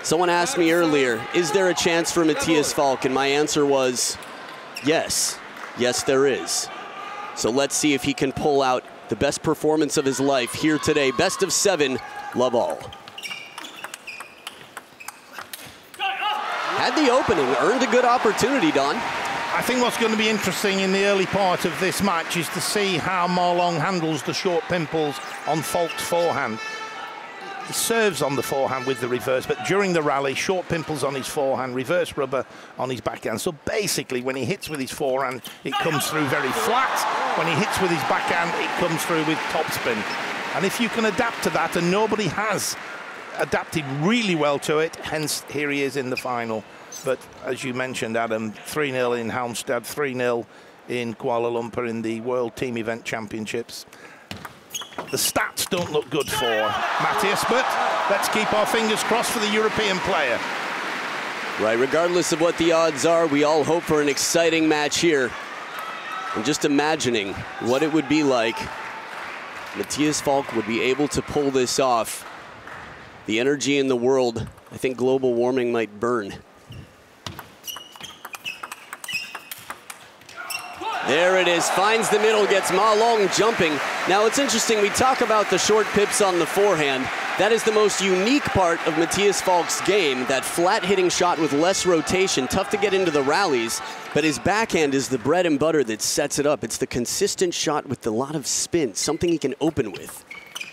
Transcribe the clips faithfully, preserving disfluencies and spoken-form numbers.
Someone asked me earlier, is there a chance for Matthias Falk? And my answer was yes. Yes, there is. So let's see if he can pull out the best performance of his life here today. Best of seven, love all. Had the opening, earned a good opportunity, Don. I think what's going to be interesting in the early part of this match is to see how Marlon handles the short pimples on Falk's forehand. He serves on the forehand with the reverse, but during the rally, short pimples on his forehand, reverse rubber on his backhand. So basically, when he hits with his forehand, it comes through very flat. When he hits with his backhand, it comes through with topspin. And if you can adapt to that, and nobody has adapted really well to it, hence here he is in the final. But as you mentioned, Adam, three nil in Halmstad, three nil in Kuala Lumpur in the World Team Event Championships. The stats don't look good for Matthias, but let's keep our fingers crossed for the European player. Right, regardless of what the odds are, we all hope for an exciting match here. And just imagining what it would be like, Matthias Falk would be able to pull this off. The energy in the world, I think global warming might burn. There it is, finds the middle, gets Ma Long jumping. Now it's interesting, we talk about the short pips on the forehand. That is the most unique part of Matthias Falk's game, that flat hitting shot with less rotation, tough to get into the rallies, but his backhand is the bread and butter that sets it up. It's the consistent shot with a lot of spin, something he can open with.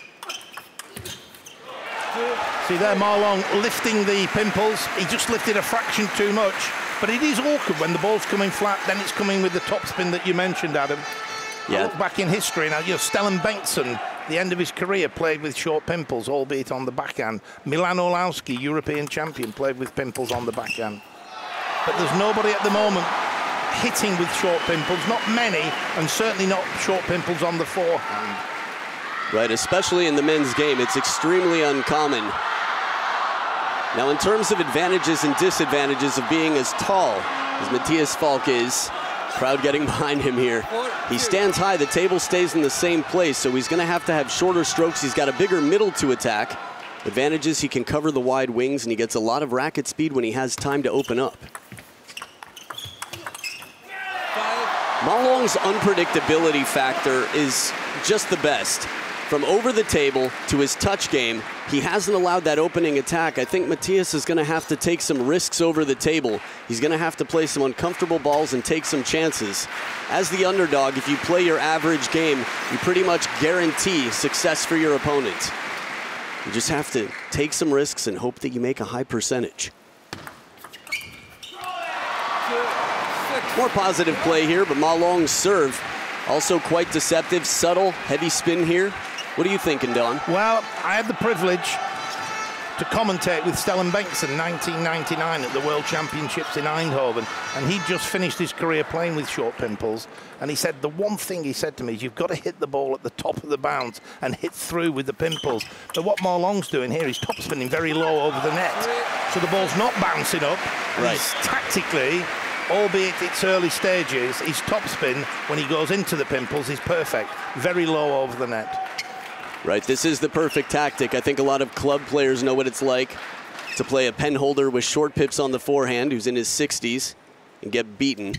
See there, Marlon lifting the pimples. He just lifted a fraction too much. But it is awkward when the ball's coming flat, then it's coming with the topspin that you mentioned, Adam. Yeah. I look back in history now, you know, Stellan Bengtsson, the end of his career, played with short pimples, albeit on the backhand. Milan Orlowski, European champion, played with pimples on the backhand. But there's nobody at the moment hitting with short pimples, not many, and certainly not short pimples on the forehand. Right, especially in the men's game, it's extremely uncommon. Now, in terms of advantages and disadvantages of being as tall as Matthias Falk is, crowd getting behind him here. He stands high, the table stays in the same place, so he's gonna have to have shorter strokes. He's got a bigger middle to attack. Advantages, he can cover the wide wings, and he gets a lot of racket speed when he has time to open up. Ma Long's unpredictability factor is just the best. From over the table to his touch game, he hasn't allowed that opening attack. I think Matthias is going to have to take some risks over the table. He's going to have to play some uncomfortable balls and take some chances. As the underdog, if you play your average game, you pretty much guarantee success for your opponent. You just have to take some risks and hope that you make a high percentage. More positive play here, but Ma Long's serve also quite deceptive, subtle, heavy spin here. What are you thinking, Don? Well, I had the privilege to commentate with Stellan Bengtsson in nineteen ninety-nine at the World Championships in Eindhoven, and he'd just finished his career playing with short pimples, and he said the one thing he said to me is you've got to hit the ball at the top of the bounce and hit through with the pimples. But what Ma Long's doing here is top spinning very low over the net, so the ball's not bouncing up. Right. He's tactically, albeit its early stages, his topspin, when he goes into the pimples, is perfect. Very low over the net. Right, this is the perfect tactic. I think a lot of club players know what it's like to play a pen holder with short pips on the forehand who's in his sixties and get beaten.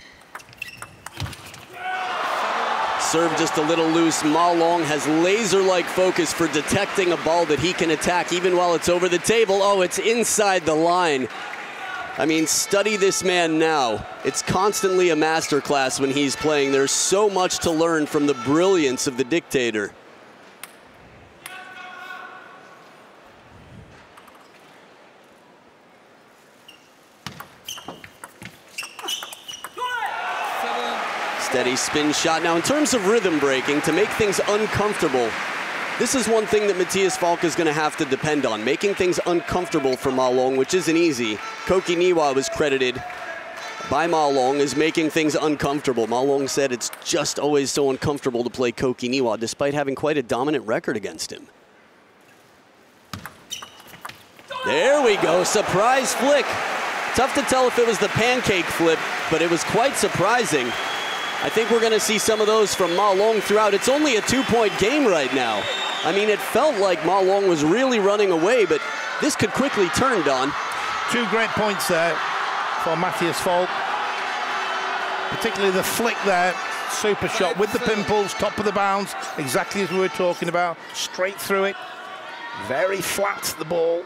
Serve just a little loose. Ma Long has laser-like focus for detecting a ball that he can attack even while it's over the table. Oh, it's inside the line. I mean, study this man now. It's constantly a masterclass when he's playing. There's so much to learn from the brilliance of the dictator. Steady spin shot. Now, in terms of rhythm breaking, to make things uncomfortable, this is one thing that Matthias Falk is going to have to depend on, making things uncomfortable for Ma Long, which isn't easy. Koki Niwa was credited by Ma Long as making things uncomfortable. Ma Long said it's just always so uncomfortable to play Koki Niwa, despite having quite a dominant record against him. There we go, surprise flick. Tough to tell if it was the pancake flip, but it was quite surprising. I think we're going to see some of those from Ma Long throughout. It's only a two-point game right now. I mean, it felt like Ma Long was really running away, but this could quickly turn, Don. Two great points there for Matthias Falk. Particularly the flick there, super shot with the pimples, top of the bounce, exactly as we were talking about, straight through it. Very flat, the ball.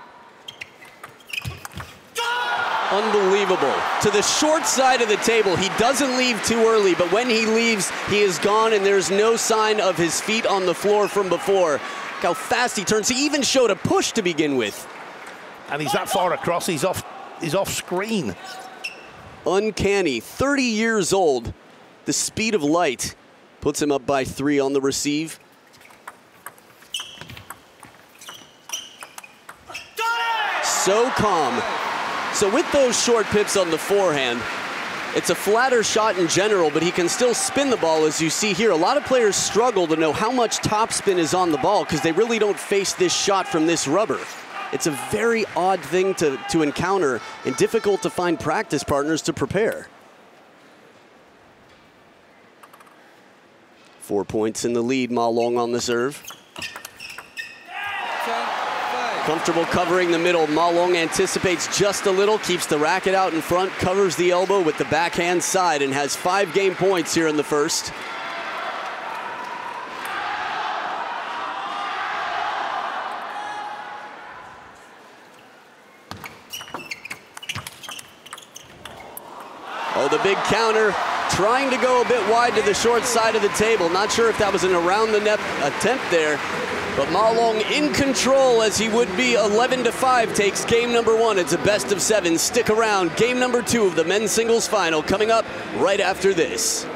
Unbelievable. To the short side of the table. He doesn't leave too early, but when he leaves, he is gone, and there's no sign of his feet on the floor from before. Look how fast he turns. He even showed a push to begin with. And he's that far across, he's off, he's off screen. Uncanny. thirty years old. The speed of light puts him up by three on the receive. So calm. So with those short pips on the forehand, it's a flatter shot in general, but he can still spin the ball, as you see here. A lot of players struggle to know how much topspin is on the ball because they really don't face this shot from this rubber. It's a very odd thing to, to encounter and difficult to find practice partners to prepare. Four points in the lead, Ma Long on the serve. Comfortable covering the middle. Ma Long anticipates just a little, keeps the racket out in front, covers the elbow with the backhand side, and has five game points here in the first. Oh, the big counter, trying to go a bit wide to the short side of the table. Not sure if that was an around the net attempt there. But Ma Long in control, as he would be. eleven to five takes game number one. It's a best of seven. Stick around. Game number two of the men's singles final coming up right after this.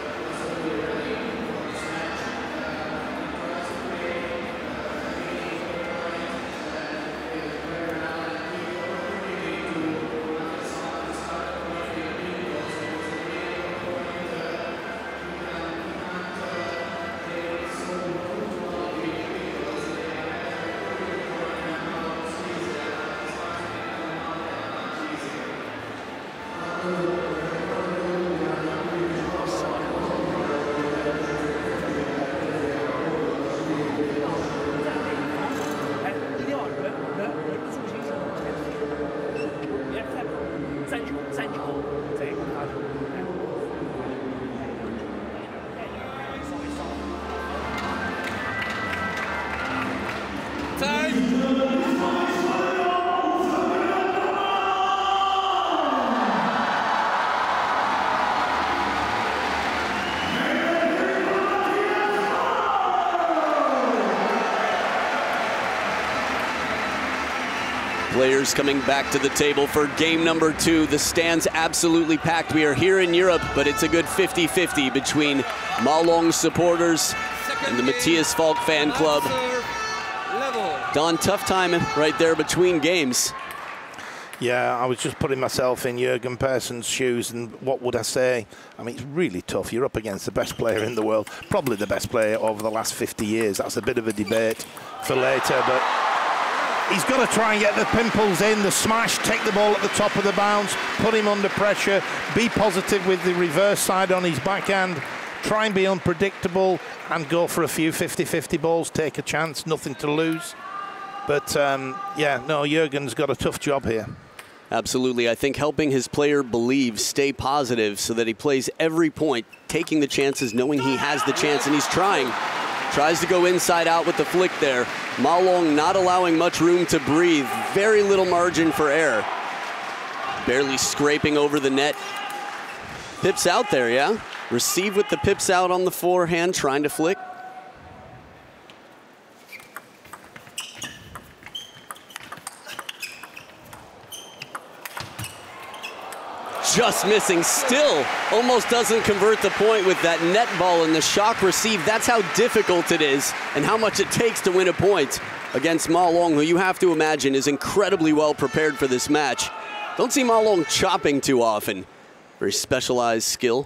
Players coming back to the table for game number two. The stands absolutely packed. We are here in Europe, but it's a good fifty fifty between Ma Long supporters and the Matthias Falk fan club. Don, tough time right there between games. Yeah, I was just putting myself in Jurgen Persson's shoes, and what would I say? I mean, it's really tough. You're up against the best player in the world, probably the best player over the last fifty years. That's a bit of a debate for later, but he's got to try and get the pimples in, the smash, take the ball at the top of the bounce, put him under pressure, be positive with the reverse side on his backhand, try and be unpredictable and go for a few fifty fifty balls, take a chance, nothing to lose. But, um, yeah, no, Jurgen's got a tough job here. Absolutely. I think helping his player believe, stay positive so that he plays every point, taking the chances, knowing he has the chance, and he's trying. Tries to go inside out with the flick there. Ma Long not allowing much room to breathe. Very little margin for error. Barely scraping over the net. Pips out there, yeah? Receive with the pips out on the forehand, trying to flick. Just missing, still almost doesn't convert the point with that net ball and the shock receive. That's how difficult it is and how much it takes to win a point against Ma Long, who you have to imagine is incredibly well prepared for this match. Don't see Ma Long chopping too often. Very specialized skill.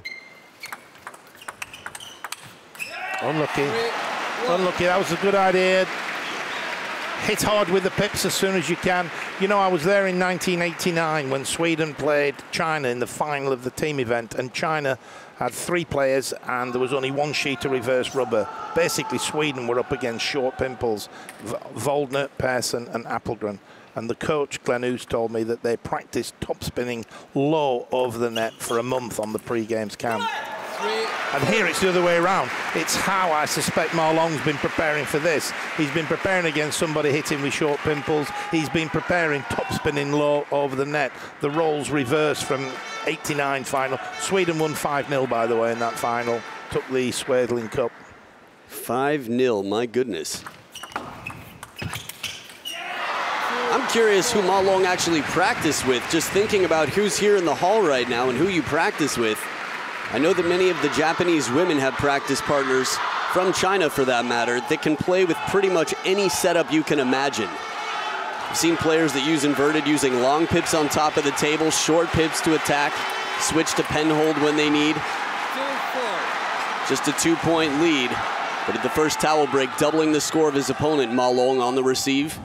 Unlucky. Unlucky, that was a good idea. Hit hard with the pips as soon as you can. You know, I was there in nineteen eighty-nine when Sweden played China in the final of the team event, and China had three players and there was only one sheet of reverse rubber. Basically, Sweden were up against short pimples, Voldner, Persson and Appelgren. And the coach, Glenn Hoos, told me that they practiced top spinning low over the net for a month on the pre-games camp. And here it's the other way around. It's how I suspect Ma Long's been preparing for this. He's been preparing against somebody hitting with short pimples. He's been preparing top spinning low over the net. The roles reversed from eighty-nine final. Sweden won five nil, by the way, in that final. Took the Swadling Cup. five nil, my goodness. I'm curious who Ma Long actually practiced with, just thinking about who's here in the hall right now and who you practice with. I know that many of the Japanese women have practice partners, from China for that matter, that can play with pretty much any setup you can imagine. I've seen players that use inverted using long pips on top of the table, short pips to attack, switch to pen hold when they need. Just a two-point lead, but at the first towel break, doubling the score of his opponent, Ma Long on the receive.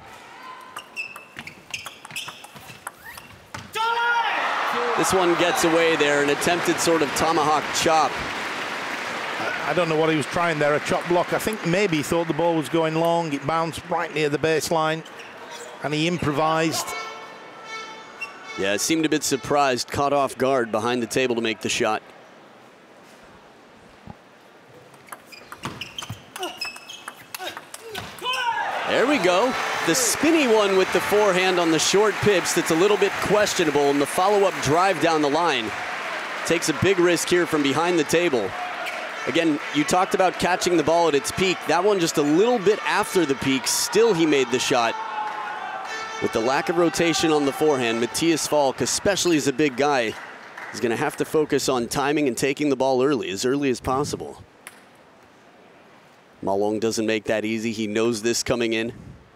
This one gets away there, an attempted sort of tomahawk chop. I don't know what he was trying there, a chop block. I think maybe he thought the ball was going long. It bounced right near the baseline, and he improvised. Yeah, it seemed a bit surprised, caught off guard behind the table to make the shot. There we go. The spinny one with the forehand on the short pips that's a little bit questionable, and the follow-up drive down the line takes a big risk here from behind the table. Again, you talked about catching the ball at its peak. That one just a little bit after the peak. Still he made the shot. With the lack of rotation on the forehand, Mattias Falk, especially as a big guy, is going to have to focus on timing and taking the ball early, as early as possible. Ma Long doesn't make that easy. He knows this coming in.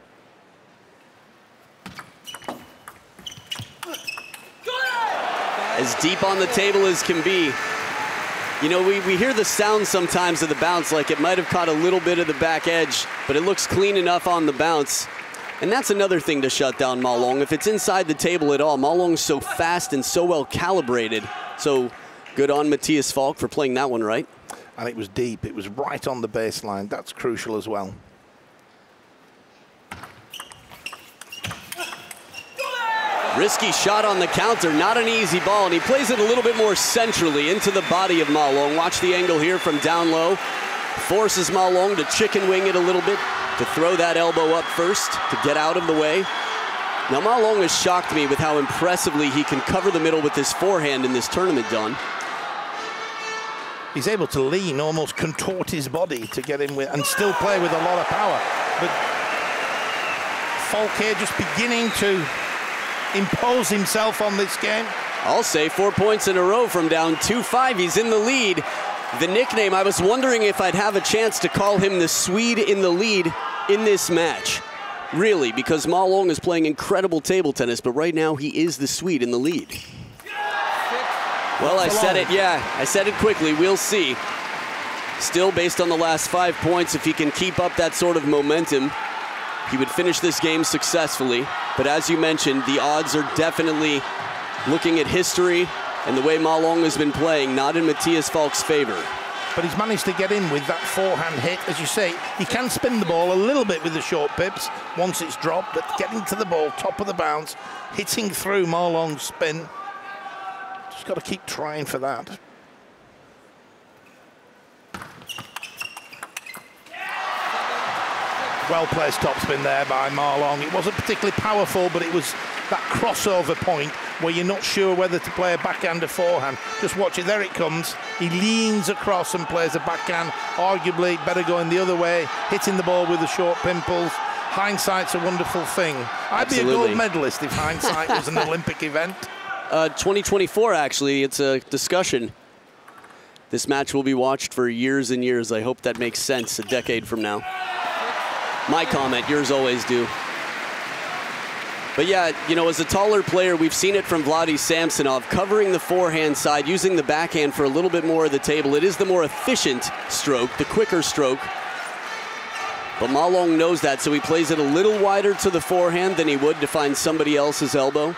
As deep on the table as can be. You know, we, we hear the sound sometimes of the bounce, like it might have caught a little bit of the back edge, but it looks clean enough on the bounce. And that's another thing to shut down Ma Long. If it's inside the table at all, Ma Long's so fast and so well calibrated. So good on Mattias Falk for playing that one right. And it was deep. It was right on the baseline. That's crucial as well. Risky shot on the counter, not an easy ball, and he plays it a little bit more centrally into the body of Ma Long. Watch the angle here from down low. Forces Ma Long to chicken wing it a little bit, to throw that elbow up first, to get out of the way. Now Ma Long has shocked me with how impressively he can cover the middle with his forehand in this tournament, Don. He's able to lean, almost contort his body to get in with, and still play with a lot of power. But Falk here just beginning to impose himself on this game. I'll say four points in a row from down two five. He's in the lead. The nickname, I was wondering if I'd have a chance to call him the Swede in the lead in this match. Really, because Ma Long is playing incredible table tennis, but right now he is the Swede in the lead. Well, I said it, yeah, I said it quickly. We'll see. Still, based on the last five points, if he can keep up that sort of momentum, he would finish this game successfully. But as you mentioned, the odds are definitely, looking at history and the way Ma Long has been playing, not in Mattias Falk's favor. But he's managed to get in with that forehand hit. As you say, he can spin the ball a little bit with the short pips once it's dropped, but getting to the ball, top of the bounce, hitting through Ma Long's spin. Just got to keep trying for that. Well-placed topspin there by Ma Long. It wasn't particularly powerful, but it was that crossover point where you're not sure whether to play a backhand or forehand. Just watch it, there it comes. He leans across and plays a backhand. Arguably better going the other way, hitting the ball with the short pimples. Hindsight's a wonderful thing. I'd Absolutely. be a gold medalist if hindsight was an Olympic event. Uh, twenty twenty-four, actually, it's a discussion. This match will be watched for years and years. I hope that makes sense a decade from now. My comment, yours always do. But yeah, you know, as a taller player, we've seen it from Vladi Samsonov, covering the forehand side, using the backhand for a little bit more of the table. It is the more efficient stroke, the quicker stroke. But Ma Long knows that, so he plays it a little wider to the forehand than he would to find somebody else's elbow.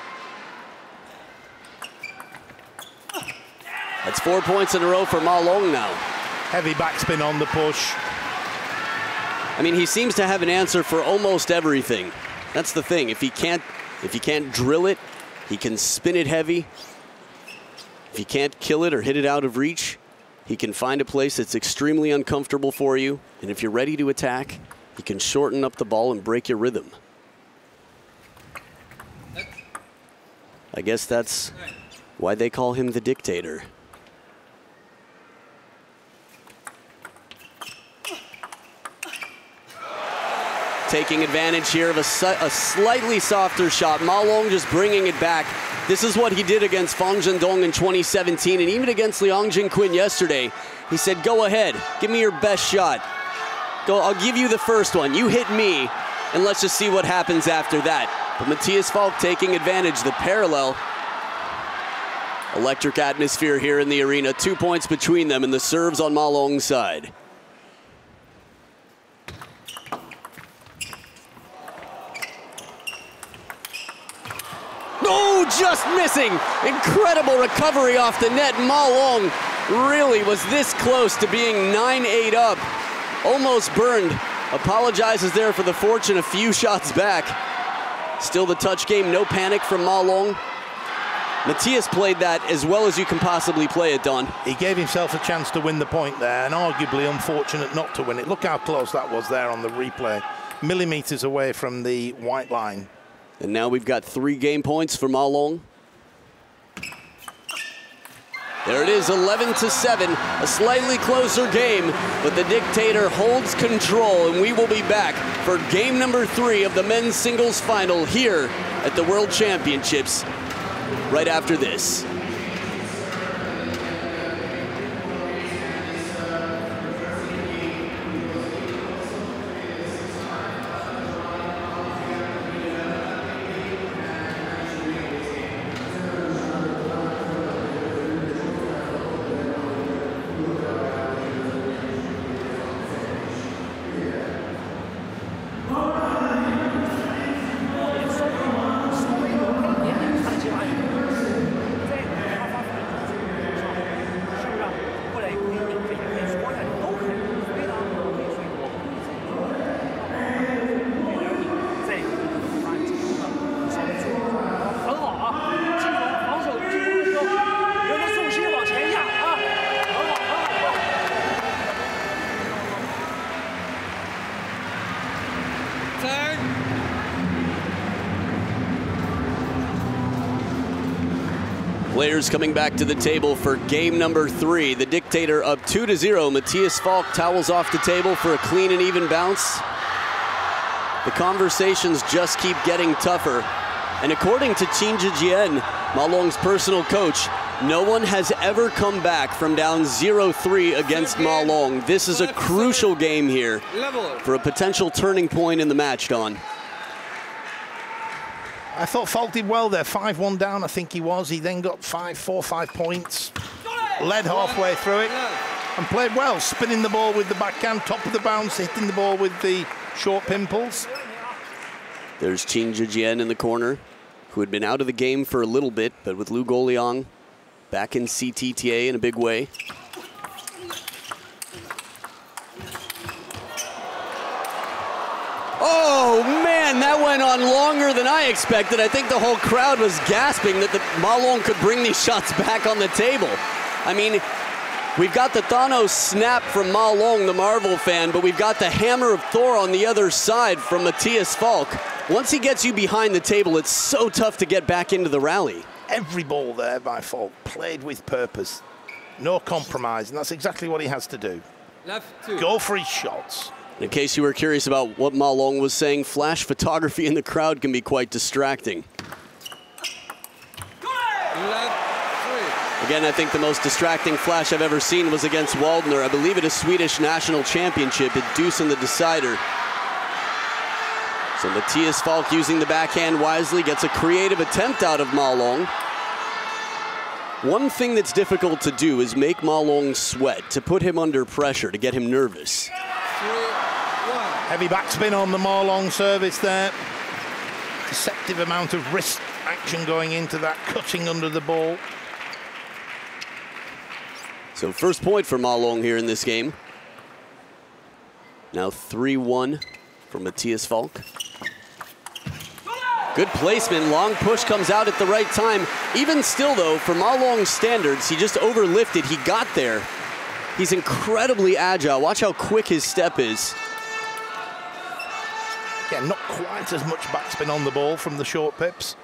That's four points in a row for Ma Long now. Heavy backspin on the push. I mean, he seems to have an answer for almost everything. That's the thing. If he can't, if he can't drill it, he can spin it heavy. If he can't kill it or hit it out of reach, he can find a place that's extremely uncomfortable for you. And if you're ready to attack, he can shorten up the ball and break your rhythm. I guess that's why they call him the dictator. Taking advantage here of a, a slightly softer shot. Ma Long just bringing it back. This is what he did against Fang Zhendong in twenty seventeen, and even against Liang Jinquin yesterday. He said, go ahead, give me your best shot. Go, I'll give you the first one. You hit me, and let's just see what happens after that. But Matthias Falk taking advantage, the parallel. Electric atmosphere here in the arena. Two points between them, and the serves on Ma Long's side. Oh, just missing. Incredible recovery off the net. Ma Long really was this close to being nine eight up. Almost burned. Apologizes there for the fortune a few shots back. Still the touch game, no panic from Ma Long. Matthias played that as well as you can possibly play it, Don. He gave himself a chance to win the point there, and arguably unfortunate not to win it. Look how close that was there on the replay. Millimeters away from the white line. And now we've got three game points for Ma Long. There it is, eleven to seven, a slightly closer game, but the dictator holds control, and we will be back for game number three of the men's singles final here at the World Championships right after this. Players coming back to the table for game number three. The dictator up two to zero. Matthias Falk towels off the table for a clean and even bounce. The conversations just keep getting tougher. And according to Qin Zhijian, Ma Long's personal coach, no one has ever come back from down zero three against Ma Long. This is a crucial game here for a potential turning point in the match, Don. I thought Falk did well there, five one down, I think he was. He then got five, four, five points, led halfway through it, and played well, spinning the ball with the backhand, top of the bounce, hitting the ball with the short pimples. There's Qin Zhijian in the corner, who had been out of the game for a little bit, but with Liu Guoliang back in C T T A in a big way. Oh, man, that went on longer than I expected. I think the whole crowd was gasping that the Ma Long could bring these shots back on the table. I mean, we've got the Thanos snap from Ma Long, the Marvel fan, but we've got the hammer of Thor on the other side from Matthias Falk. Once he gets you behind the table, it's so tough to get back into the rally. Every ball there by Falk played with purpose. No compromise, and that's exactly what he has to do. Left two. Go for his shots. In case you were curious about what Ma Long was saying, flash photography in the crowd can be quite distracting. Again, I think the most distracting flash I've ever seen was against Waldner. I believe at a Swedish national championship at Deuce in the decider. So Matthias Falk using the backhand wisely, gets a creative attempt out of Ma Long. One thing that's difficult to do is make Ma Long sweat, to put him under pressure, to get him nervous. Heavy backspin on the Ma Long service there. Deceptive amount of wrist action going into that, cutting under the ball. So first point for Ma Long here in this game. Now three one for Matthias Falk. Good placement, long push comes out at the right time. Even still though, for Ma Long's standards, he just overlifted, he got there. He's incredibly agile. Watch how quick his step is. Yeah, not quite as much backspin on the ball from the short pips.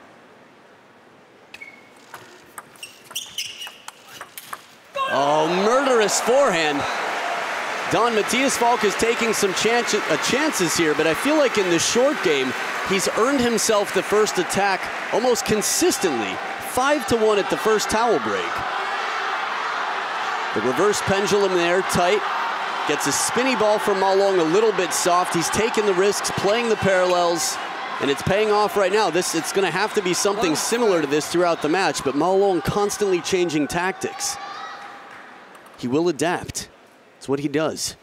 Oh, murderous forehand. Don, Matthias Falk is taking some chance, uh, chances here, but I feel like in the short game, he's earned himself the first attack almost consistently. Five to one at the first towel break. The reverse pendulum there, tight. Gets a spinny ball from Ma Long a little bit soft. He's taking the risks, playing the parallels, and it's paying off right now. This, it's gonna have to be something similar to this throughout the match, but Ma Long constantly changing tactics. He will adapt. It's what he does.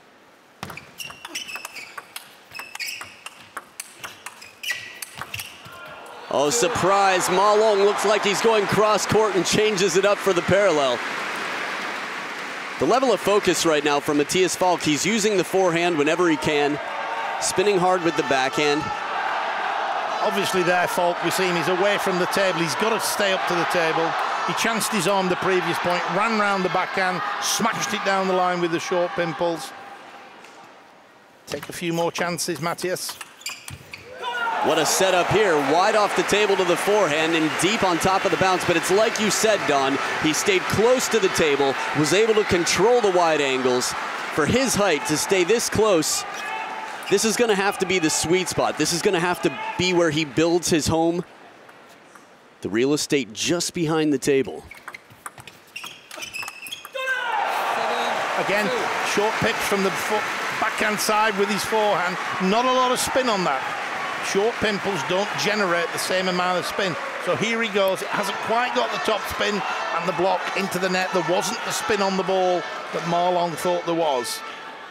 Oh, surprise. Ma Long looks like he's going cross court and changes it up for the parallel. The level of focus right now from Matthias Falk, he's using the forehand whenever he can, spinning hard with the backhand. Obviously there, Falk, we see him, he's away from the table. He's got to stay up to the table. He chanced his arm the previous point, ran round the backhand, smashed it down the line with the short pimples. Take a few more chances, Matthias. What a setup here, wide off the table to the forehand and deep on top of the bounce, but it's like you said, Don, he stayed close to the table, was able to control the wide angles. For his height to stay this close, this is gonna have to be the sweet spot. This is gonna have to be where he builds his home. The real estate just behind the table. Again, short pitch from the backhand side with his forehand. Not a lot of spin on that. Short pimples don't generate the same amount of spin. So here he goes. It hasn't quite got the top spin and the block into the net. There wasn't the spin on the ball that Ma Long thought there was.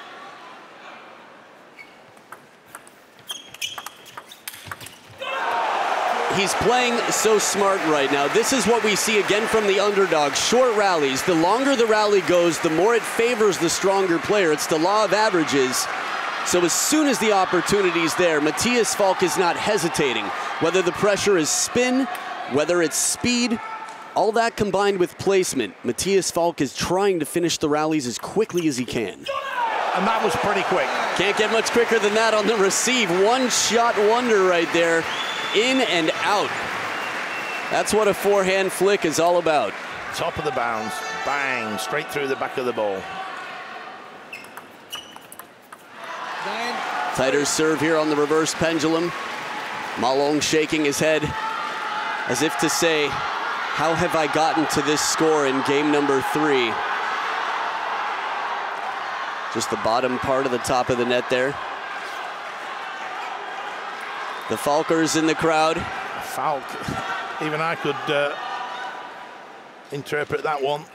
He's playing so smart right now. This is what we see again from the underdog. Short rallies. The longer the rally goes, the more it favors the stronger player. It's the law of averages. So as soon as the opportunity's there, Matthias Falk is not hesitating. Whether the pressure is spin, whether it's speed, all that combined with placement, Matthias Falk is trying to finish the rallies as quickly as he can. And that was pretty quick. Can't get much quicker than that on the receive. One shot wonder right there. In and out. That's what a forehand flick is all about. Top of the bounce, bang, straight through the back of the ball. Tighter serve here on the reverse pendulum. Ma Long shaking his head as if to say, how have I gotten to this score in game number three? Just the bottom part of the top of the net there. The Falkers in the crowd. Falk, even I could uh, interpret that one.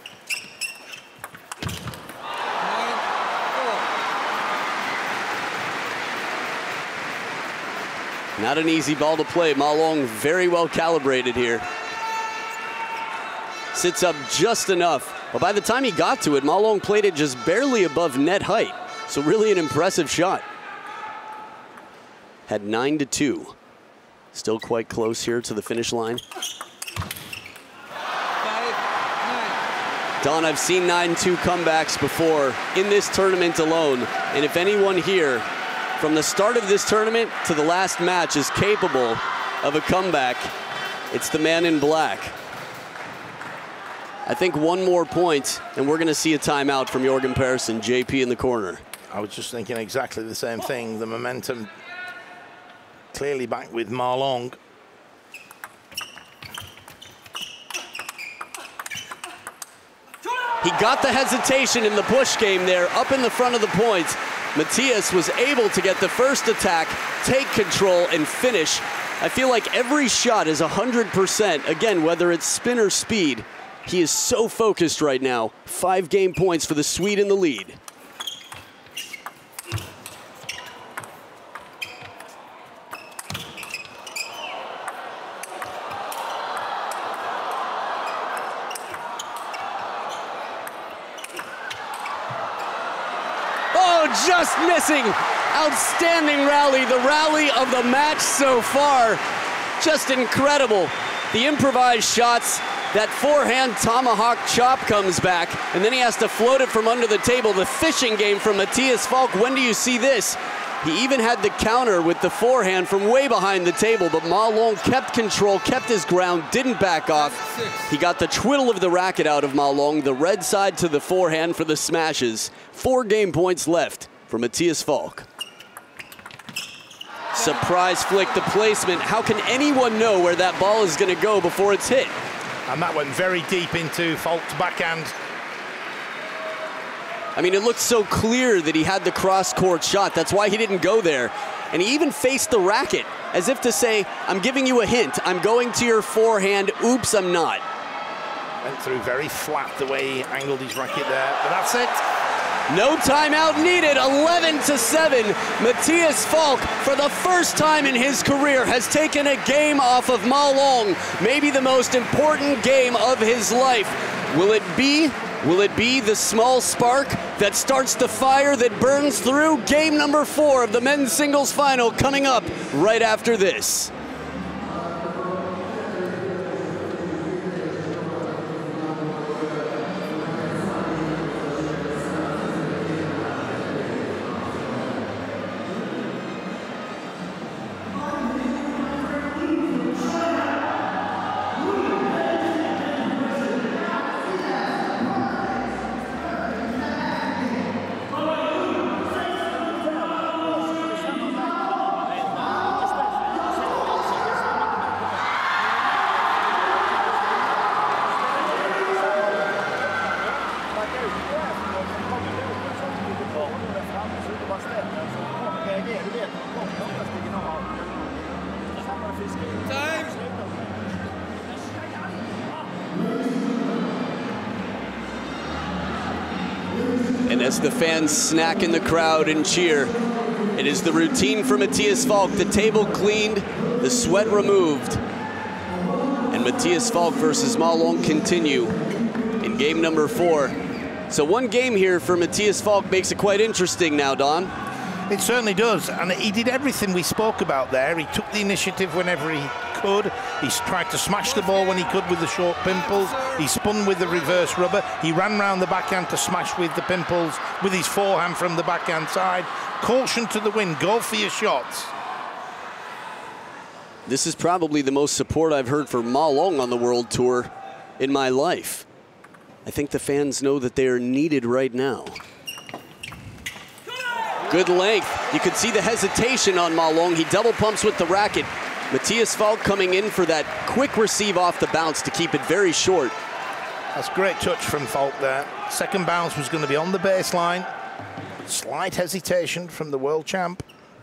Not an easy ball to play. Ma Long very well calibrated here. Sits up just enough. But by the time he got to it, Ma Long played it just barely above net height. So really an impressive shot. Had nine to two. Still quite close here to the finish line. Don, I've seen nine two comebacks before in this tournament alone. And if anyone here, from the start of this tournament to the last match, is capable of a comeback, it's the man in black. I think one more point, and we're going to see a timeout from Jorgen Persson. J P in the corner. I was just thinking exactly the same thing. The momentum clearly back with Ma Long. He got the hesitation in the push game there, up in the front of the points. Matthias was able to get the first attack, take control, and finish. I feel like every shot is one hundred percent. Again, whether it's spin or speed, he is so focused right now. Five game points for the Swede in the lead. Just missing. Outstanding rally, the rally of the match so far. Just incredible. The improvised shots, that forehand tomahawk chop comes back, and then he has to float it from under the table. The fishing game from Matthias Falk. When do you see this? He even had the counter with the forehand from way behind the table, but Ma Long kept control, kept his ground, didn't back off. He got the twiddle of the racket out of Ma Long, the red side to the forehand for the smashes. Four game points left for Matthias Falk. Surprise flick, the placement. How can anyone know where that ball is going to go before it's hit? And that went very deep into Falk's backhand. I mean, it looked so clear that he had the cross-court shot. That's why he didn't go there. And he even faced the racket, as if to say, I'm giving you a hint. I'm going to your forehand. Oops, I'm not. Went through very flat the way he angled his racket there. But that's it. No timeout needed, eleven to seven. Matthias Falk, for the first time in his career, has taken a game off of Ma Long. Maybe the most important game of his life. Will it be? Will it be the small spark that starts the fire that burns through? Game number four of the men's singles final coming up right after this. And as the fans snack in the crowd and cheer, it is the routine for Matthias Falk. The table cleaned, the sweat removed. And Matthias Falk versus Ma Long continue in game number four. So one game here for Matthias Falk makes it quite interesting now, Don. It certainly does, and he did everything we spoke about there. He took the initiative whenever he could. He tried to smash the ball when he could with the short pimples. He spun with the reverse rubber. He ran round the backhand to smash with the pimples with his forehand from the backhand side. Caution to the wind, go for your shots. This is probably the most support I've heard for Ma Long on the World Tour in my life. I think the fans know that they are needed right now. Good length. You could see the hesitation on Ma Long. He double pumps with the racket. Matthias Falk coming in for that quick receive off the bounce to keep it very short. That's great touch from Falk there. Second bounce was going to be on the baseline. Slight hesitation from the world champ.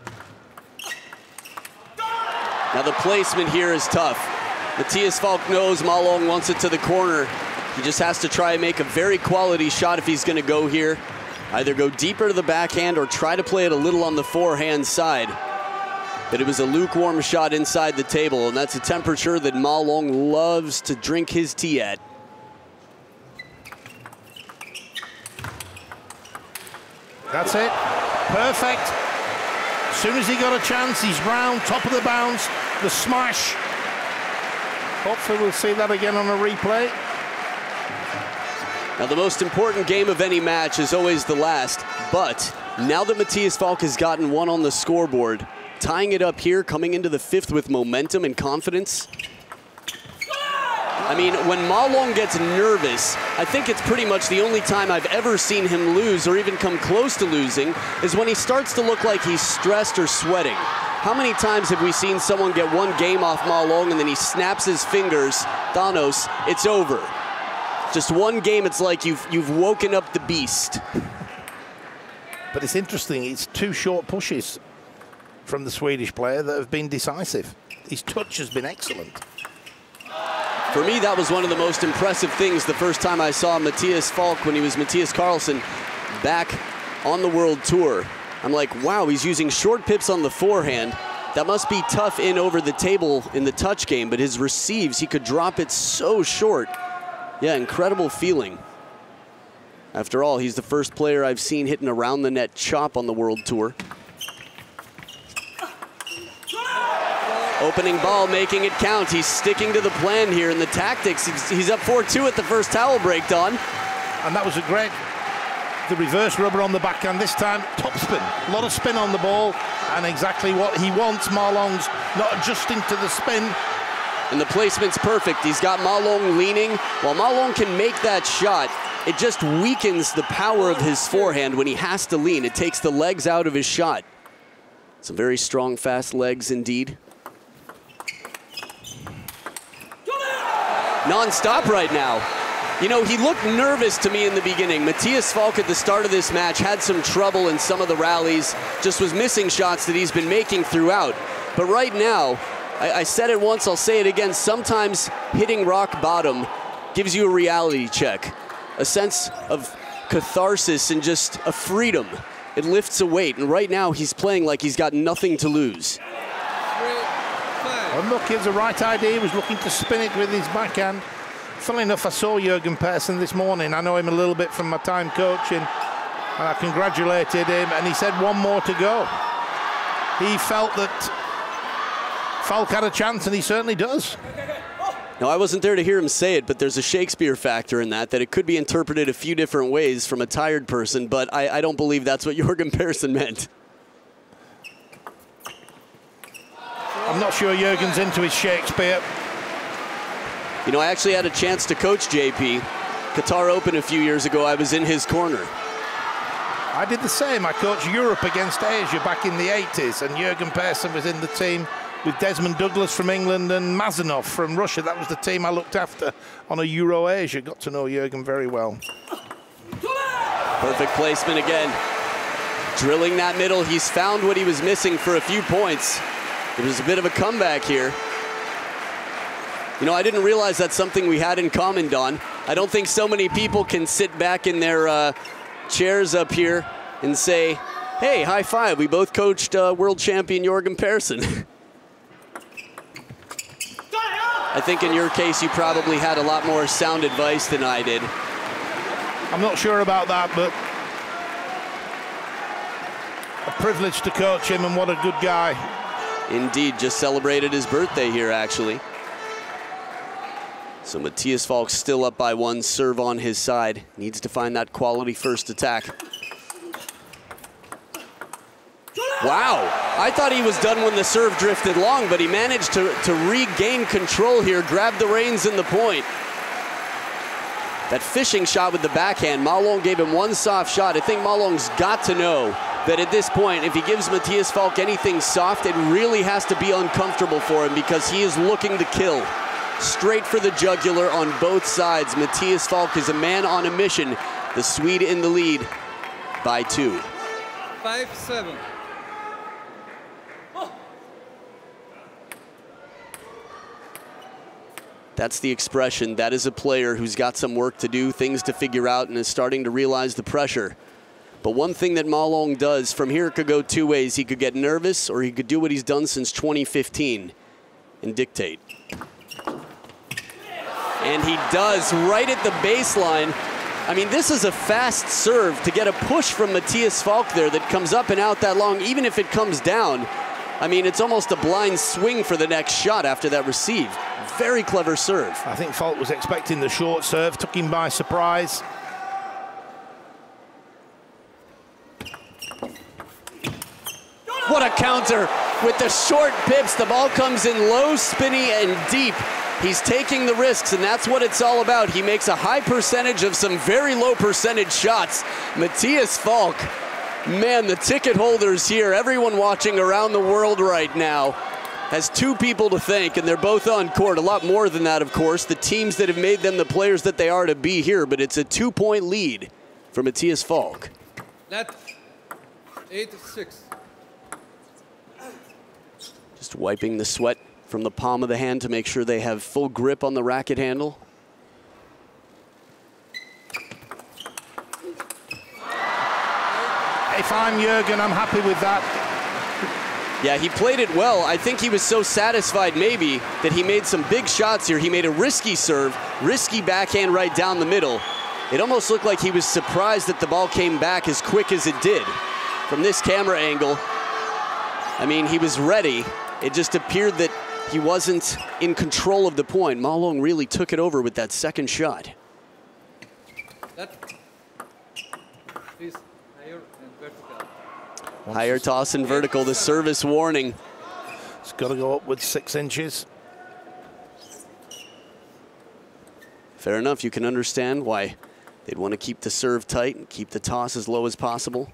Now the placement here is tough. Matthias Falk knows Ma Long wants it to the corner. He just has to try and make a very quality shot if he's going to go here. Either go deeper to the backhand or try to play it a little on the forehand side. But it was a lukewarm shot inside the table, and that's a temperature that Ma Long loves to drink his tea at. That's it. Perfect. As soon as he got a chance, he's round, top of the bounce, the smash. Hopefully we'll see that again on a replay. Now, the most important game of any match is always the last, but now that Matthias Falk has gotten one on the scoreboard, tying it up here, coming into the fifth with momentum and confidence. I mean, when Ma Long gets nervous, I think it's pretty much the only time I've ever seen him lose or even come close to losing is when he starts to look like he's stressed or sweating. How many times have we seen someone get one game off Ma Long and then he snaps his fingers, Thanos, it's over. Just one game, it's like you've, you've woken up the beast. But it's interesting, it's two short pushes from the Swedish player that have been decisive. His touch has been excellent. For me, that was one of the most impressive things the first time I saw Matthias Falk when he was Matthias Carlsen back on the World Tour. I'm like, wow, he's using short pips on the forehand. That must be tough in over the table in the touch game, but his receives, he could drop it so short. Yeah, incredible feeling. After all, he's the first player I've seen hitting around the net chop on the World Tour. Opening ball, making it count. He's sticking to the plan here in the tactics. He's, he's up four two at the first towel break, Don. And that was a great, the reverse rubber on the backhand. This time, top spin. A lot of spin on the ball, and exactly what he wants. Ma Long's not adjusting to the spin. And the placement's perfect. He's got Ma Long leaning. While Ma Long can make that shot, it just weakens the power of his forehand when he has to lean. It takes the legs out of his shot. Some very strong, fast legs indeed. Non-stop right now. You know, he looked nervous to me in the beginning. Matthias Falk at the start of this match had some trouble in some of the rallies, just was missing shots that he's been making throughout. But right now, I, I said it once, I'll say it again, sometimes hitting rock bottom gives you a reality check, a sense of catharsis and just a freedom. It lifts a weight, and right now he's playing like he's got nothing to lose. Well, look, he has the right idea. He was looking to spin it with his backhand. Funnily enough, I saw Jürgen Persson this morning. I know him a little bit from my time coaching, and I congratulated him, and he said one more to go. He felt that Falk had a chance, and he certainly does. Now, I wasn't there to hear him say it, but there's a Shakespeare factor in that, that it could be interpreted a few different ways from a tired person, but I, I don't believe that's what Jürgen Persson meant. I'm not sure Jürgen's into his Shakespeare. You know, I actually had a chance to coach J P. Qatar Open a few years ago, I was in his corner. I did the same. I coached Europe against Asia back in the eighties, and Jürgen Persson was in the team with Desmond Douglas from England and Mazanov from Russia. That was the team I looked after on a Euro Asia. Got to know Jürgen very well. Perfect placement again. Drilling that middle. He's found what he was missing for a few points. It was a bit of a comeback here. You know, I didn't realize that's something we had in common, Don. I don't think so many people can sit back in their uh, chairs up here and say, hey, high five, we both coached uh, world champion Jürgen Persson. I think in your case, you probably had a lot more sound advice than I did. I'm not sure about that, but a privilege to coach him, and what a good guy. Indeed, just celebrated his birthday here, actually. So Matthias Falk still up by one, serve on his side. Needs to find that quality first attack. Wow, I thought he was done when the serve drifted long, but he managed to, to regain control here, grab the reins in the point. That fishing shot with the backhand, Ma Long gave him one soft shot. I think Ma Long's got to know that at this point, if he gives Matthias Falk anything soft, it really has to be uncomfortable for him, because he is looking to kill. Straight for the jugular on both sides. Matthias Falk is a man on a mission. The Swede in the lead by two. five seven. That's the expression. That is a player who's got some work to do, things to figure out, and is starting to realize the pressure. But one thing that Ma Long does, from here it could go two ways. He could get nervous, or he could do what he's done since twenty fifteen and dictate. And he does, right at the baseline. I mean, this is a fast serve to get a push from Matthias Falk there that comes up and out that long, even if it comes down. I mean, it's almost a blind swing for the next shot after that receive. Very clever serve. I think Falk was expecting the short serve, took him by surprise. What a counter with the short pips. The ball comes in low, spinny, and deep. He's taking the risks, and that's what it's all about. He makes a high percentage of some very low percentage shots. Matthias Falk, man, the ticket holders here, everyone watching around the world right now, has two people to thank, and they're both on court. A lot more than that, of course, the teams that have made them the players that they are to be here, but it's a two-point lead for Matthias Falk. Net eight six. Just wiping the sweat from the palm of the hand to make sure they have full grip on the racket handle. If I'm Jürgen, I'm happy with that. Yeah, he played it well. I think he was so satisfied maybe that he made some big shots here. He made a risky serve, risky backhand right down the middle. It almost looked like he was surprised that the ball came back as quick as it did. From this camera angle, I mean, he was ready. It just appeared that he wasn't in control of the point. Ma Long really took it over with that second shot. That. Please, higher and vertical. Higher toss and vertical, the service warning. It's got to go upwards six inches. Fair enough, you can understand why they'd want to keep the serve tight and keep the toss as low as possible.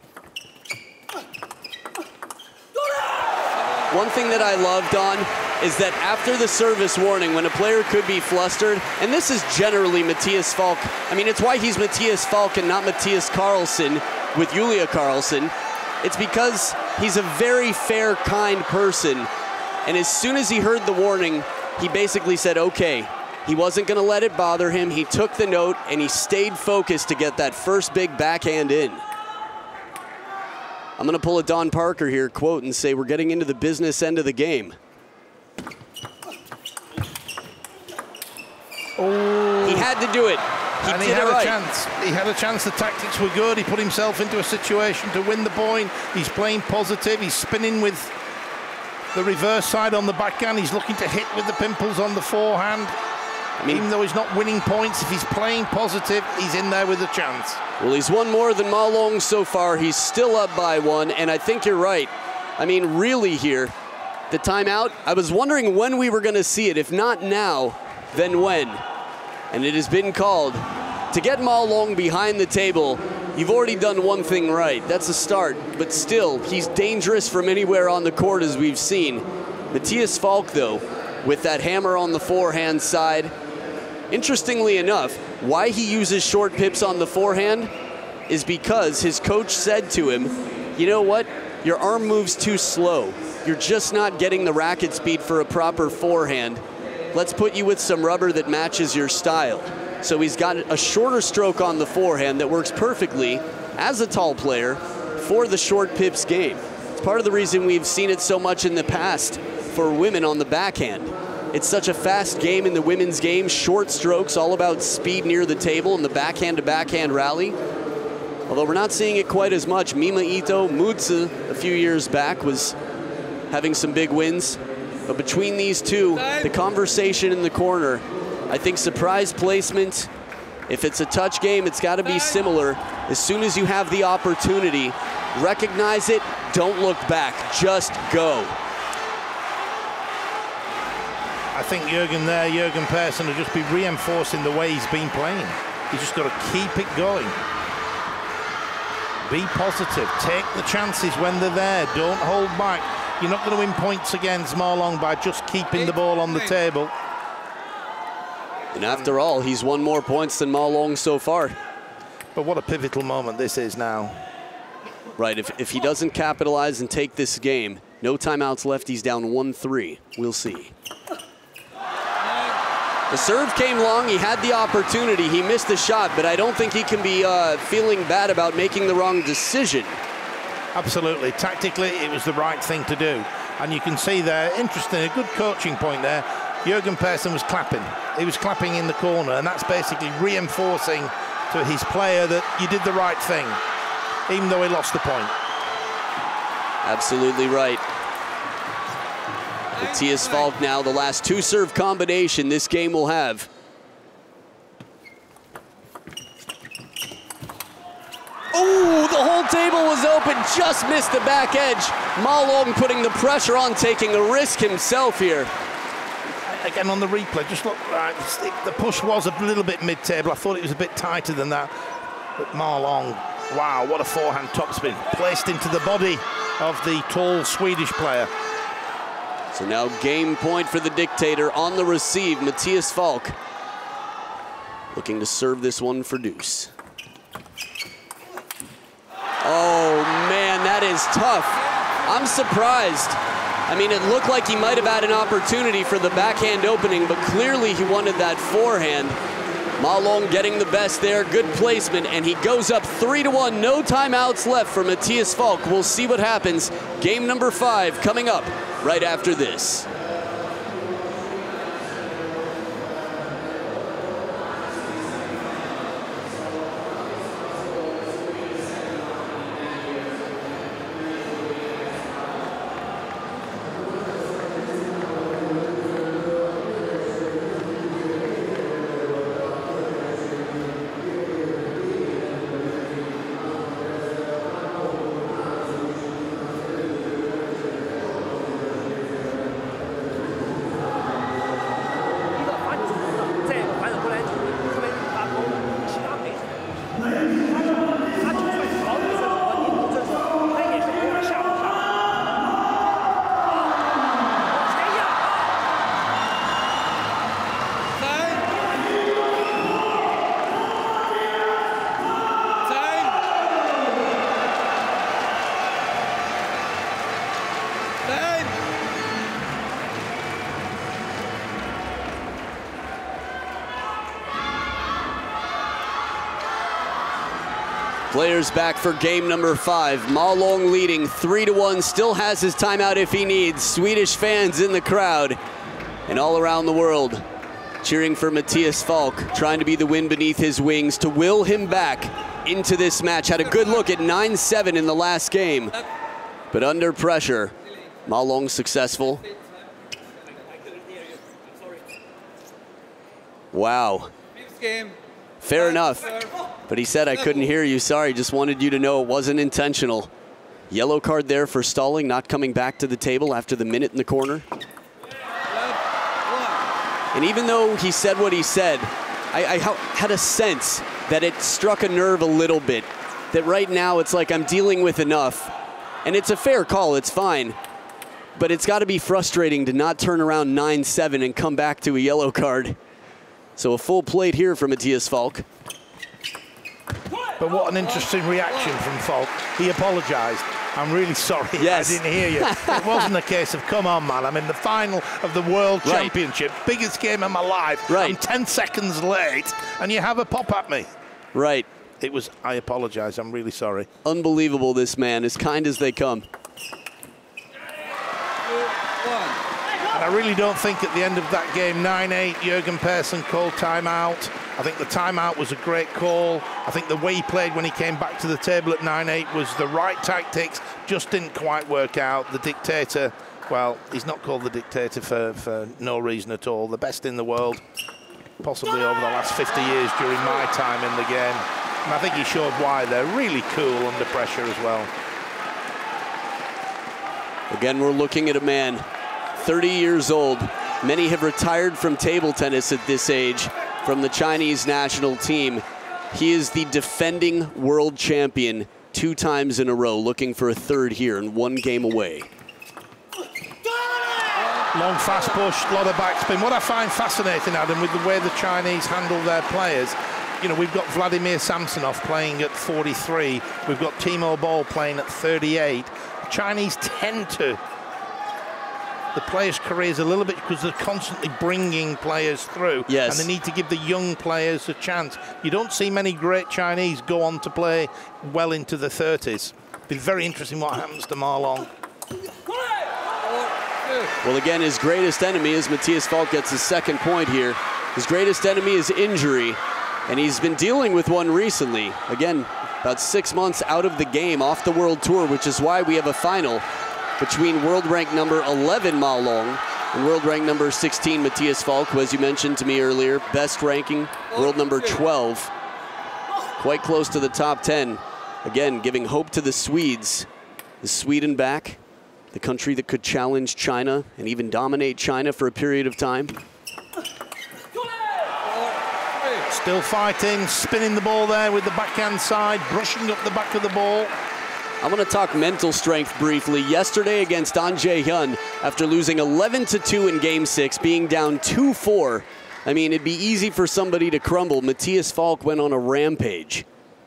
One thing that I love, Don, is that after the service warning, when a player could be flustered, and this is generally Mattias Falk, I mean, it's why he's Mattias Falk and not Matthias Carlsen with Julia Carlsen. It's because he's a very fair, kind person. And as soon as he heard the warning, he basically said, okay. He wasn't going to let it bother him. He took the note, and he stayed focused to get that first big backhand in. I'm going to pull a Don Parker here quote and say we're getting into the business end of the game. Oh. He had to do it. He and did he had it right. a chance. He had a chance. The tactics were good. He put himself into a situation to win the point. He's playing positive. He's spinning with the reverse side on the backhand. He's looking to hit with the pimples on the forehand. I mean, even though he's not winning points, if he's playing positive, he's in there with a chance. Well, he's won more than Ma Long so far. He's still up by one, and I think you're right. I mean, really here, the timeout, I was wondering when we were going to see it. If not now, then when? And it has been called. To get Ma Long behind the table, you've already done one thing right. That's a start, but still, he's dangerous from anywhere on the court, as we've seen. Mattias Falk, though, with that hammer on the forehand side. Interestingly enough, why he uses short pips on the forehand is because his coach said to him, you know what, your arm moves too slow. You're just not getting the racket speed for a proper forehand. Let's put you with some rubber that matches your style. So he's got a shorter stroke on the forehand that works perfectly as a tall player for the short pips game. It's part of the reason we've seen it so much in the past for women on the backhand. It's such a fast game in the women's game, short strokes, all about speed near the table and the backhand-to-backhand rally. Although we're not seeing it quite as much. Mima Ito, Mutsu, a few years back, was having some big wins. But between these two, the conversation in the corner, I think surprise placement, if it's a touch game, it's got to be similar. As soon as you have the opportunity, recognize it, don't look back, just go. I think Jürgen there, Jürgen Persson, will just be reinforcing the way he's been playing. He's just got to keep it going. Be positive. Take the chances when they're there. Don't hold back. You're not going to win points against Ma Long by just keeping the ball on the table. And after all, he's won more points than Ma Long so far. But what a pivotal moment this is now. Right, if, if he doesn't capitalize and take this game, no timeouts left, he's down one three. We'll see. The serve came long, he had the opportunity, he missed the shot, but I don't think he can be uh, feeling bad about making the wrong decision. Absolutely, tactically it was the right thing to do. And you can see there, interesting, a good coaching point there, Jürgen Persson was clapping. He was clapping in the corner, and that's basically reinforcing to his player that you did the right thing, even though he lost the point. Absolutely right. Mattias Falk now, the last two serve combination this game will have. Oh, the whole table was open, just missed the back edge. Ma Long putting the pressure on, taking a risk himself here. Again on the replay, just look, right, the push was a little bit mid-table. I thought it was a bit tighter than that. But Ma Long, wow, what a forehand topspin. Placed into the body of the tall Swedish player. So now game point for the dictator on the receive, Mattias Falk. Looking to serve this one for deuce. Oh man, that is tough. I'm surprised. I mean, it looked like he might have had an opportunity for the backhand opening, but clearly he wanted that forehand. Ma Long getting the best there, good placement, and he goes up three to one. No timeouts left for Mattias Falk. We'll see what happens. Game number five coming up right after this. Players back for game number five. Ma Long leading three to one, still has his timeout if he needs. Swedish fans in the crowd and all around the world cheering for Mattias Falk, trying to be the wind beneath his wings to will him back into this match. Had a good look at nine seven in the last game, but under pressure, Ma Long successful. Wow. Fair enough. But he said, I couldn't hear you. Sorry, just wanted you to know it wasn't intentional. Yellow card there for stalling, not coming back to the table after the minute in the corner. And even though he said what he said, I, I had a sense that it struck a nerve a little bit. That right now it's like I'm dealing with enough. And it's a fair call, it's fine. But it's got to be frustrating to not turn around nine seven and come back to a yellow card. So a full plate here for Mattias Falk. But what an interesting reaction from Falk. He apologized. I'm really sorry. Yes. I didn't hear you. It wasn't a case of, come on, man, I'm in the final of the World Right. Championship, biggest game of my life. Right. I'm ten seconds late, and you have a pop at me. Right. It was, I apologize, I'm really sorry. Unbelievable, this man, as kind as they come. And I really don't think at the end of that game, nine eight, Jürgen Persson called timeout. I think the timeout was a great call. I think the way he played when he came back to the table at nine eight was the right tactics, just didn't quite work out. The dictator, well, he's not called the dictator for, for no reason at all. The best in the world, possibly over the last fifty years during my time in the game. And I think he showed why. They're really cool under pressure as well. Again, we're looking at a man, thirty years old. Many have retired from table tennis at this age from the Chinese national team. He is the defending world champion two times in a row, looking for a third here and one game away. Long fast push, a lot of backspin. What I find fascinating, Adam, with the way the Chinese handle their players, you know, we've got Vladimir Samsonov playing at forty-three. We've got Timo Boll playing at thirty-eight. The Chinese tend to, the players' careers a little bit because they're constantly bringing players through. Yes. And they need to give the young players a chance. You don't see many great Chinese go on to play well into the thirties. Be very interesting what happens to Ma Long. Well, again, his greatest enemy is Mattias Falk gets his second point here. His greatest enemy is injury, and he's been dealing with one recently. Again, about six months out of the game, off the World Tour, which is why we have a final between world rank number eleven Ma Long and world rank number sixteen Mattias Falk, who, as you mentioned to me earlier, best ranking, world number twelve. Quite close to the top ten. Again, giving hope to the Swedes. Is Sweden back? The country that could challenge China and even dominate China for a period of time. Still fighting, spinning the ball there with the backhand side, brushing up the back of the ball. I want to talk mental strength briefly. Yesterday against An Jae-hyun, after losing eleven to two in game six, being down two four, I mean, it'd be easy for somebody to crumble. Mattias Falk went on a rampage.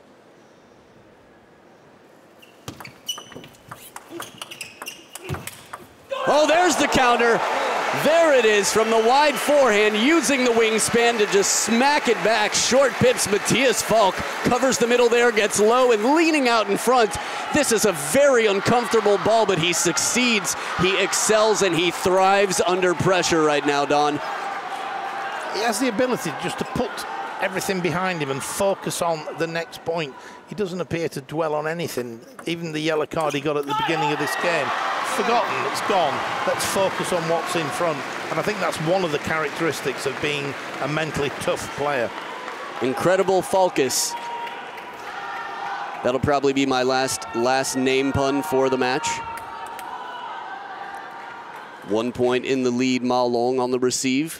Oh, there's the counter. There it is from the wide forehand, using the wingspan to just smack it back. Short pips Mattias Falk, covers the middle there, gets low and leaning out in front. This is a very uncomfortable ball, but he succeeds. He excels and he thrives under pressure right now, Don. He has the ability just to put everything behind him and focus on the next point. He doesn't appear to dwell on anything. Even the yellow card he got at the beginning of this game, forgotten, it's gone. Let's focus on what's in front. And I think that's one of the characteristics of being a mentally tough player. Incredible focus. That'll probably be my last last name pun for the match. One point in the lead, Ma Long on the receive.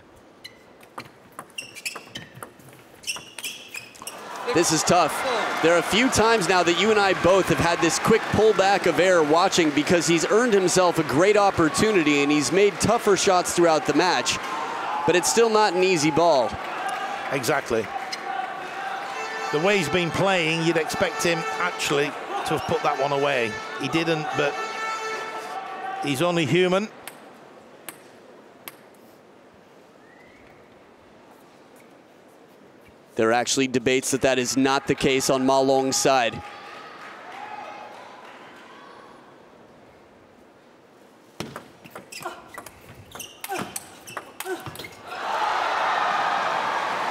This is tough. There are a few times now that you and I both have had this quick pullback of air watching because he's earned himself a great opportunity and he's made tougher shots throughout the match, but it's still not an easy ball. Exactly. The way he's been playing, you'd expect him actually to have put that one away. He didn't, but he's only human. There are actually debates that that is not the case on Ma Long's side.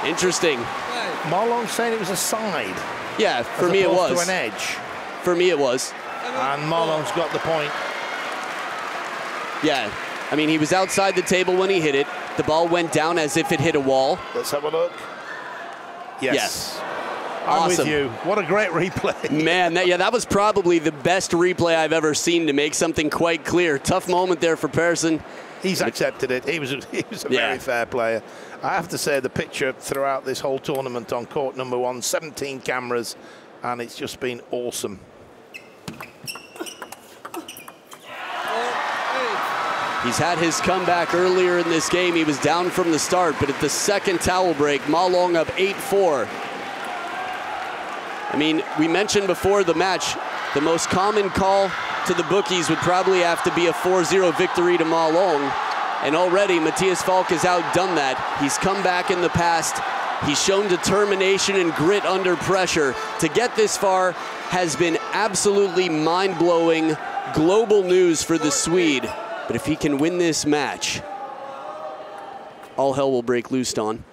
Interesting. Ma Long saying it was a side. Yeah, for me it as was. opposed to an edge. For me it was. And Ma Long's got the point. Yeah, I mean, he was outside the table when he hit it. The ball went down as if it hit a wall. Let's have a look. Yes. Yes. I'm Awesome. with you. What a great replay. Man, that, yeah, that was probably the best replay I've ever seen to make something quite clear. Tough moment there for Persson. He's accepted it. He was a, he was a Yeah. very fair player. I have to say the picture throughout this whole tournament on court number one, seventeen cameras, and it's just been awesome. He's had his comeback earlier in this game. He was down from the start, but at the second towel break, Ma Long up eight four. I mean, we mentioned before the match, the most common call to the bookies would probably have to be a four zero victory to Ma Long. And already, Matthias Falk has outdone that. He's come back in the past. He's shown determination and grit under pressure. To get this far has been absolutely mind-blowing global news for the Swede. But if he can win this match, all hell will break loose, Don.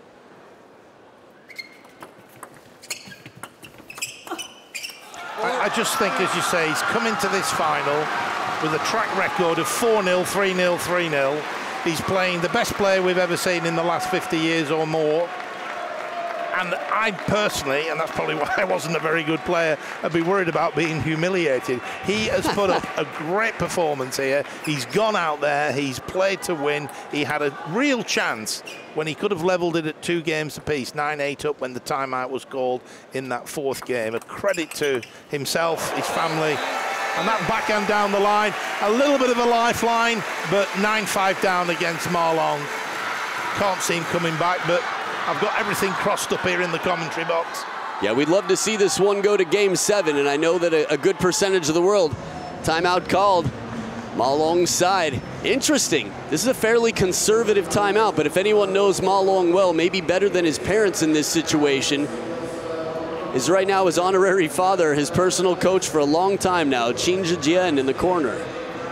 I, I just think, as you say, he's come into this final with a track record of four nil, three nil, three nil. He's playing the best player we've ever seen in the last fifty years or more. And I personally, and that's probably why I wasn't a very good player, I'd be worried about being humiliated. He has put up a great performance here. He's gone out there, he's played to win. He had a real chance when he could have levelled it at two games apiece, nine eight up when the timeout was called in that fourth game. A credit to himself, his family, and that backhand down the line. A little bit of a lifeline, but nine five down against Ma Long. Can't see him coming back, but I've got everything crossed up here in the commentary box. Yeah, we'd love to see this one go to game seven, and I know that a, a good percentage of the world, timeout called, Ma Long's side. Interesting. This is a fairly conservative timeout, but if anyone knows Ma Long well, maybe better than his parents in this situation, is right now his honorary father, his personal coach for a long time now, Qin Zhijian in the corner.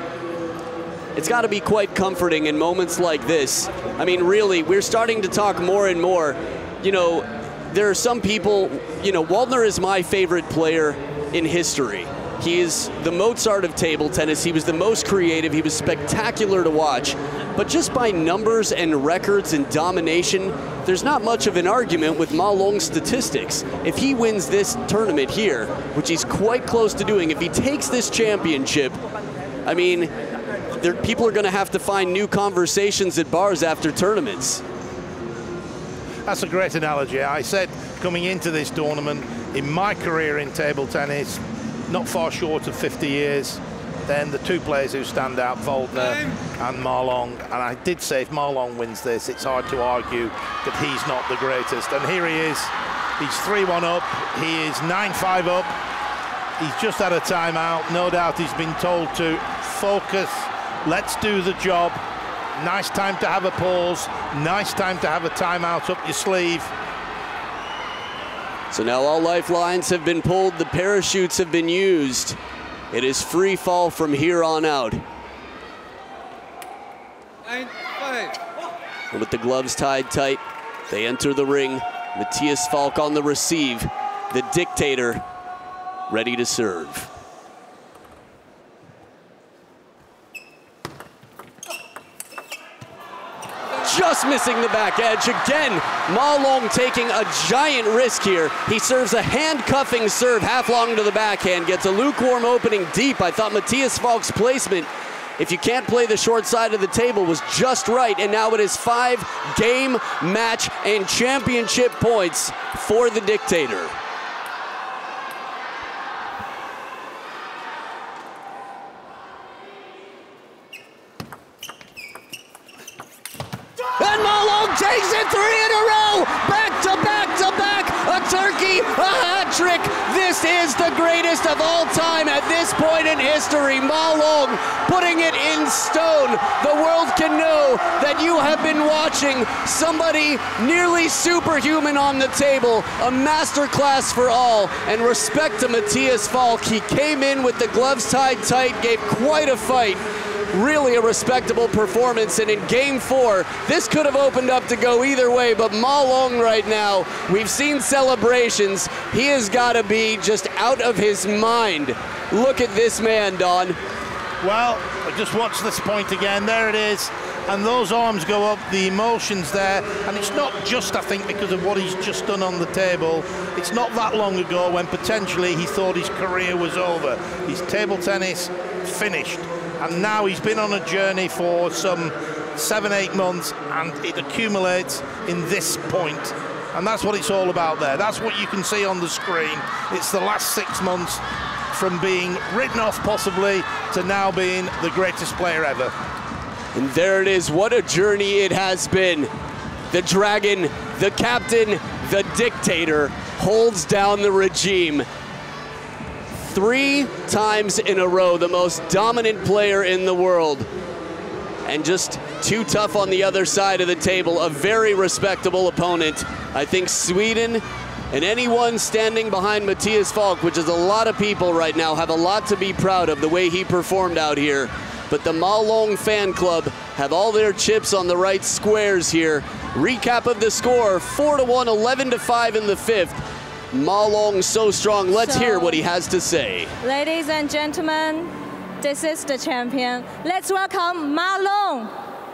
It's got to be quite comforting in moments like this. I mean, really, we're starting to talk more and more. You know, there are some people, you know, Waldner is my favorite player in history. He is the Mozart of table tennis. He was the most creative. He was spectacular to watch. But just by numbers and records and domination, there's not much of an argument with Ma Long's statistics. If he wins this tournament here, which he's quite close to doing, if he takes this championship, I mean, there, people are going to have to find new conversations at bars after tournaments. That's a great analogy. I said coming into this tournament, in my career in table tennis, not far short of fifty years, then the two players who stand out, Waldner and Ma Long. And I did say if Ma Long wins this, it's hard to argue that he's not the greatest. And here he is. He's three one up. He is nine five up. He's just had a timeout. No doubt he's been told to focus. Let's do the job. Nice time to have a pause. Nice time to have a timeout up your sleeve. So now all lifelines have been pulled. The parachutes have been used. It is free fall from here on out. Nine, five. And with the gloves tied tight, they enter the ring. Matthias Falk on the receive. The dictator ready to serve. Just missing the back edge. Again, Ma Long taking a giant risk here. He serves a handcuffing serve half long to the backhand, gets a lukewarm opening deep. I thought Matthias Falk's placement, if you can't play the short side of the table, was just right. And now it is five game, match, and championship points for the dictator. And Ma Long takes it three in a row, back to back to back, a turkey, a hat trick. This is the greatest of all time at this point in history. Ma Long putting it in stone. The world can know that you have been watching somebody nearly superhuman on the table, a masterclass for all, and respect to Matthias Falk. He came in with the gloves tied tight, gave quite a fight. really a respectable performance. And in game four, this could have opened up to go either way, but Ma Long right now, we've seen celebrations. He has got to be just out of his mind. Look at this man, Don. Well, just watch this point again. There it is. And those arms go up, the emotions there. And it's not just, I think, because of what he's just done on the table. It's not that long ago when potentially he thought his career was over. His table tennis finished. And now he's been on a journey for some seven, eight months, and it accumulates in this point. And that's what it's all about there. That's what you can see on the screen. It's the last six months from being written off possibly to now being the greatest player ever. And there it is. What a journey it has been. The dragon, the captain, the dictator holds down the regime. Three times in a row, the most dominant player in the world. And just too tough on the other side of the table. A very respectable opponent. I think Sweden and anyone standing behind Mattias Falk, which is a lot of people right now, have a lot to be proud of the way he performed out here. But the Ma Long fan club have all their chips on the right squares here. Recap of the score, four to one, eleven to five in the fifth. Ma Long so strong. Let's so, hear what he has to say. Ladies and gentlemen, this is the champion. Let's welcome Ma Long.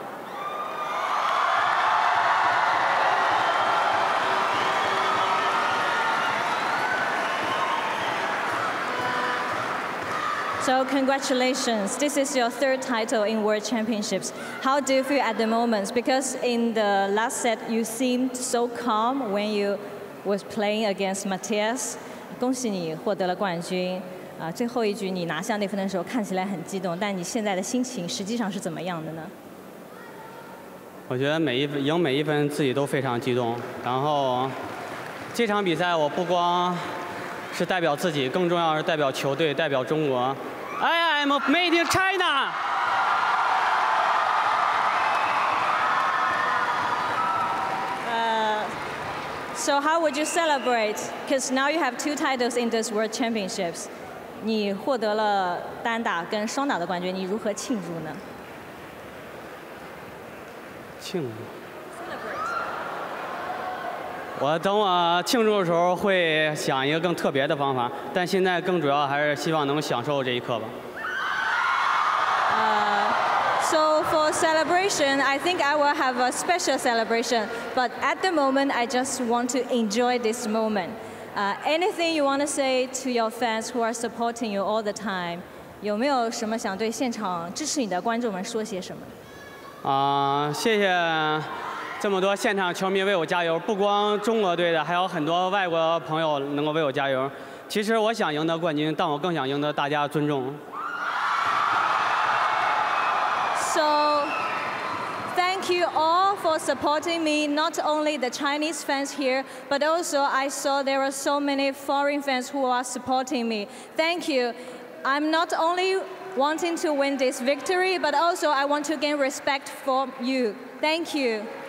So congratulations, this is your third title in World Championships. How do you feel at the moment? Because in the last set, you seemed so calm when you was playing against Mattias. 恭喜你获得了冠军。啊，最后一局你拿下那分的时候看起来很激动，但你现在的心情实际上是怎么样的呢？ 我觉得每一分赢每一分自己都非常激动。然后这场比赛我不光是代表自己，更重要是代表球队，代表中国。I am made in China. Uh, so how would you celebrate? Because now you have two titles in this World Championships. 你获得了单打跟双打的冠军，你如何庆祝呢？ 庆祝。我等我庆祝的时候会想一个更特别的方法，但现在更主要还是希望能享受这一刻吧。 Uh, so for celebration, I think I will have a special celebration. But at the moment, I just want to enjoy this moment. Uh, anything you want to say to your fans who are supporting you all the time? 有没有什么想对现场支持你的观众们说些什么？ 啊、uh, 谢谢。这么多现场球迷为我加油，不光中国队的，还有很多外国朋友能够为我加油。其实我想赢得冠军，但我更想赢得大家尊重。 So, thank you all for supporting me. Not only the Chinese fans here, but also I saw there are so many foreign fans who are supporting me. Thank you. I'm not only wanting to win this victory, but also I want to gain respect from you. Thank you.